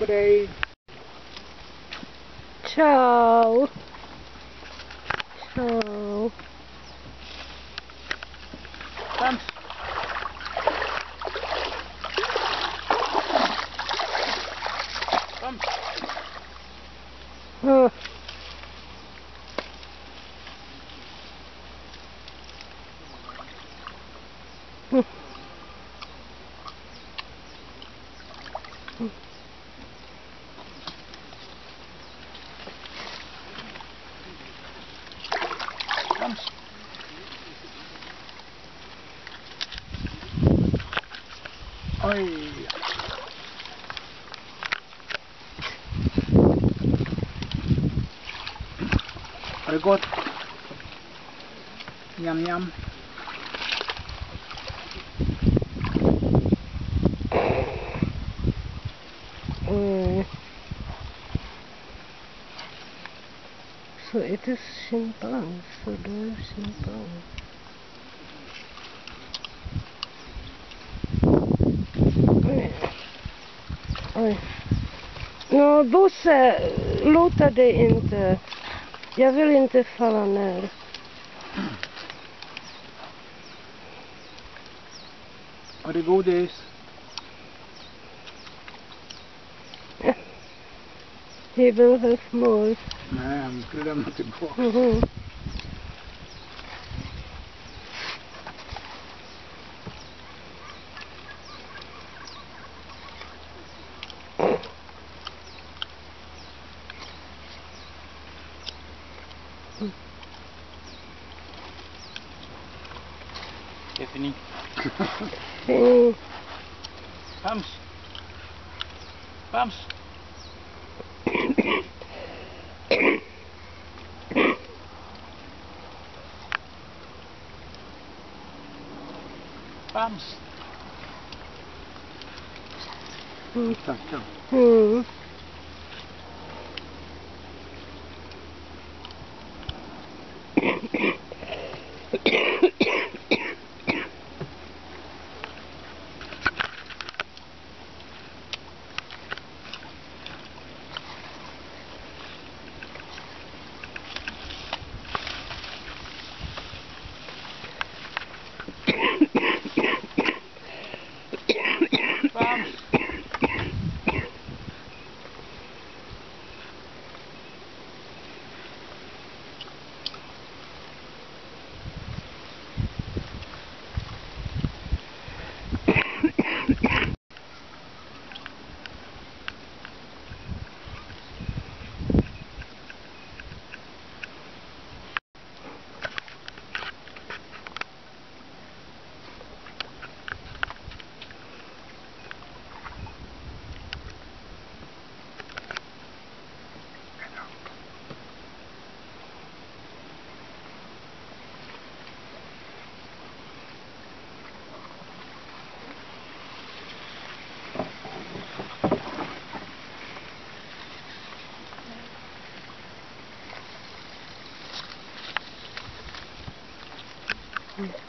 Goddag. Ciao. Ciao. Kom. Kom. Ah. Mm. Mm. Kom. Oj. Har det gått? Njam njam. Så är det schimpans, så då är det schimpans. Oj. Nå, Bosse, låta det inte. Jag vill inte falla ner. Har det godis? He will have more. Nej, han skulle lämna tillbaka. Mm-hmm. Det är fini. Pams. Pams. Pams. Tackar. Mm. Pams. Mm.